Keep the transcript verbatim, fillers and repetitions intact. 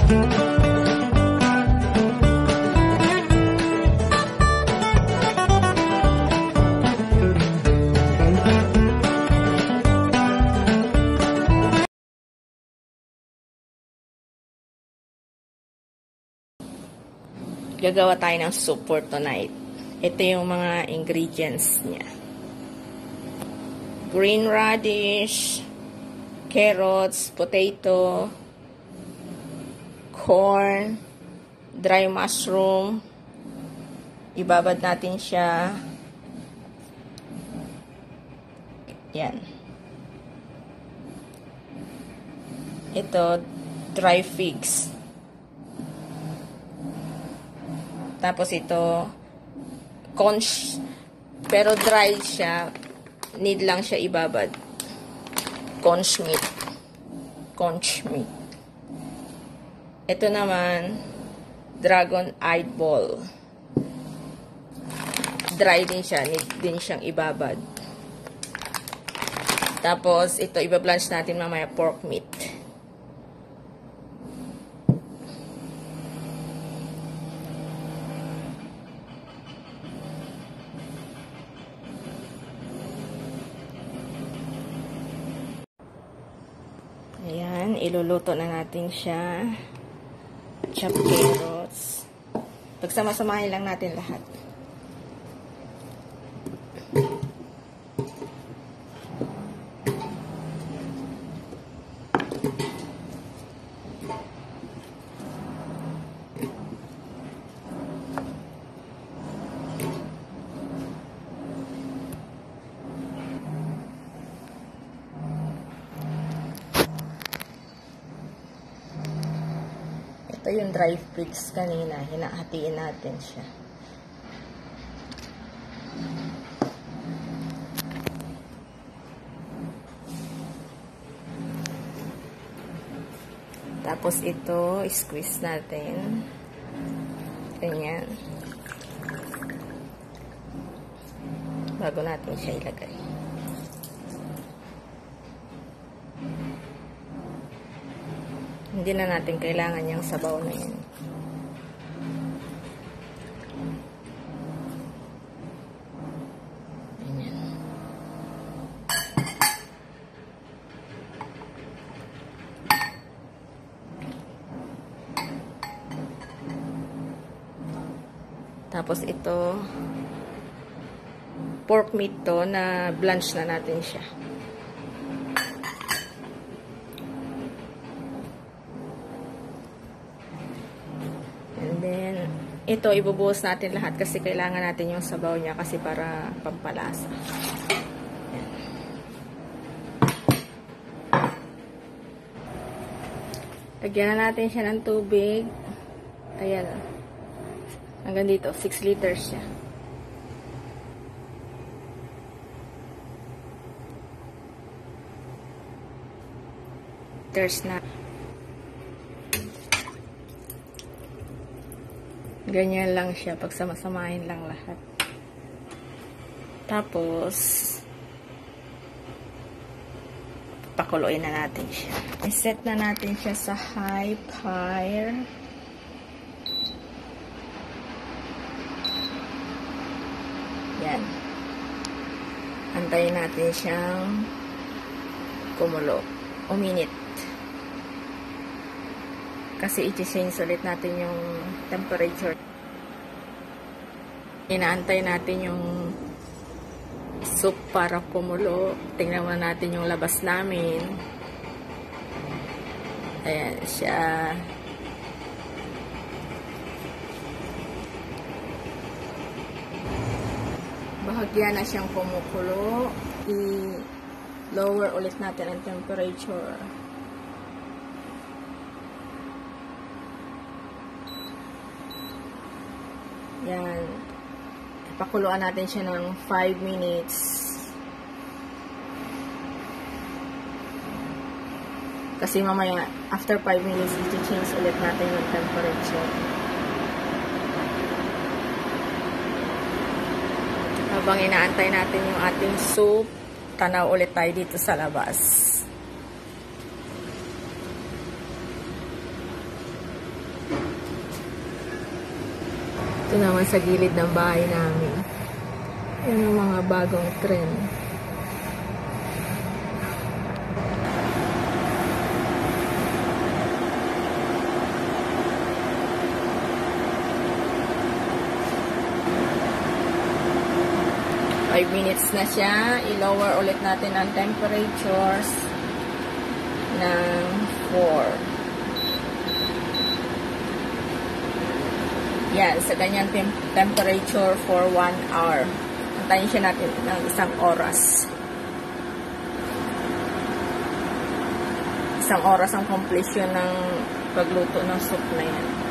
Gagawa tayo ng soup for tonight. Ito yung mga ingredients niya. Green radish, carrots, potato, corn, dry mushroom. Ibabad natin siya. Yan. Ito, dry figs. Tapos ito, conch, pero dry siya. Need lang siya ibabad. Conch meat. Conch meat. Ito naman, dragon eyed ball. Dry din siya. Need din siyang ibabad. Tapos, ito, ibablanch natin mamaya pork meat. Ayan, iluluto na natin siya. Chopped carrots. Pagsama-samahin lang natin lahat. Ito yung dry figs kanina. Hinahatiin natin siya. Tapos ito, squeeze natin. Ganyan. Bago natin siya ilagay. Hindi na natin kailangan yung sabaw na yan. Ayan. Tapos ito, pork meat to na blanch na natin siya. Ito, ibubuhos natin lahat kasi kailangan natin yung sabaw niya kasi para pampalasa. Ayan. Lagyan na natin siya ng tubig. Ayan. Hanggang dito, six liters siya. Liters na. Ganyan lang siya. Pagsama-samahin lang lahat. Tapos, pakuluin na natin siya. I-set na natin siya sa high fire. Yan. Antayin natin siyang kumulo. Uminit. Kasi i-change ulit natin yung temperature. Inaantay natin yung soup para kumulo. Tingnan mo natin yung labas namin. Ayan siya. Bahagya na siyang kumukulo. I-lower ulit natin ang temperature. Yan. Pakuluan natin siya ng five minutes. Kasi mamaya, after five minutes, i-change ulit natin yung temperature. Habang inaantay natin yung ating soup, tanaw ulit tayo dito sa labas. Ito naman sa gilid ng bahay namin. Yan ang mga bagong trend. five minutes na siya. I-lower ulit natin ang temperatures ng four. Yan, sa ganyang tem temperature for one hour. Antayin siya natin ng isang oras. Isang oras ang completion ng pagluto ng soup na yan.